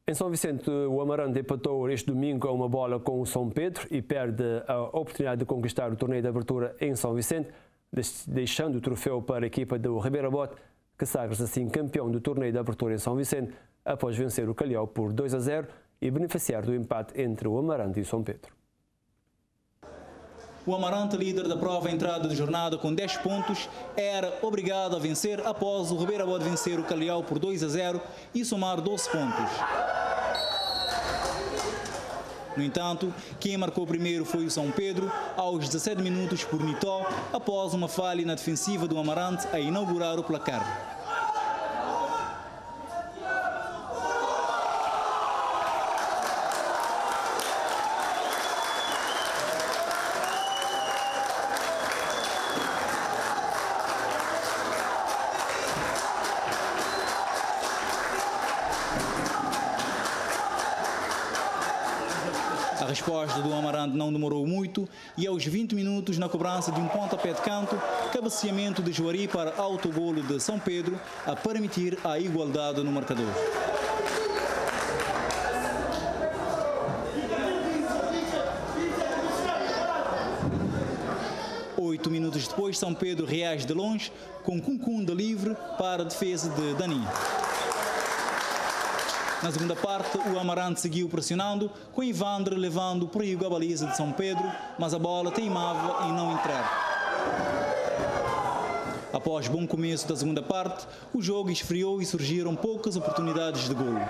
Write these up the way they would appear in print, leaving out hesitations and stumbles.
Em São Vicente, o Amarante empatou este domingo a uma bola com o São Pedro e perde a oportunidade de conquistar o torneio de abertura em São Vicente, deixando o troféu para a equipa do Ribeira Bote, que sagra-se assim campeão do torneio de abertura em São Vicente, após vencer o Calhau por 2-0 e beneficiar do empate entre o Amarante e o São Pedro. O Amarante, líder da prova entrada de jornada com 10 pontos, era obrigado a vencer após o Ribeira Bote vencer o Calhau por 2-0 e somar 12 pontos. No entanto, quem marcou primeiro foi o São Pedro, aos 17 minutos por Nitó, após uma falha na defensiva do Amarante a inaugurar o placar. A resposta do Amarante não demorou muito e aos 20 minutos, na cobrança de um pontapé de canto, cabeceamento de Juari para autogolo de São Pedro a permitir a igualdade no marcador. Oito minutos depois, São Pedro reage de longe com Cuncunda livre para a defesa de Dani. Na segunda parte, o Amarante seguiu pressionando, com Ivandre levando perigo à baliza de São Pedro, mas a bola teimava em não entrar. Após bom começo da segunda parte, o jogo esfriou e surgiram poucas oportunidades de golo.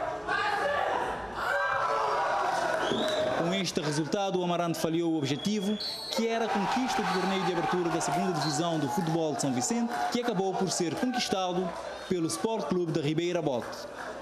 Com este resultado, o Amarante falhou o objetivo, que era a conquista do torneio de abertura da segunda divisão do futebol de São Vicente, que acabou por ser conquistado pelo Sport Clube da Ribeira Bote.